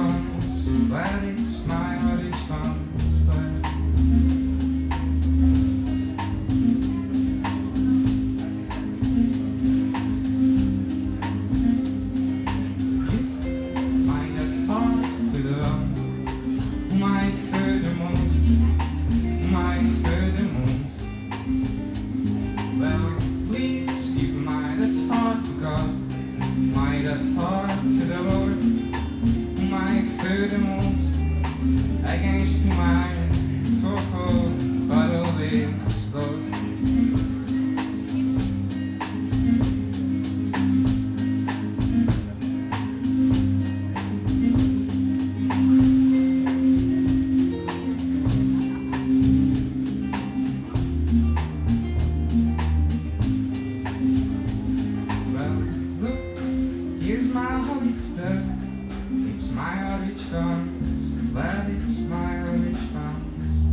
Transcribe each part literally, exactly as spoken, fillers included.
funds. Well, it's my rich funds. Well, mind that heart to the lung. My furthermost, my furthermost. Well, please give my that heart to God, my that heart to the Lord, my furthermost, against my focal, but always close. Here's my orange stuff, it's my orange funds, well, it's my orange funds.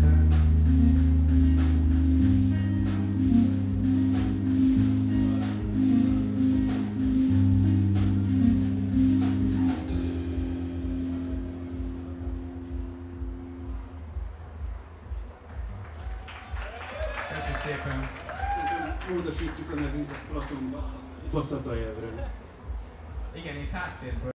Köszi szépen! Módosítjuk a nevünket Platonba, Baszata Evre. Igen, itt háttérből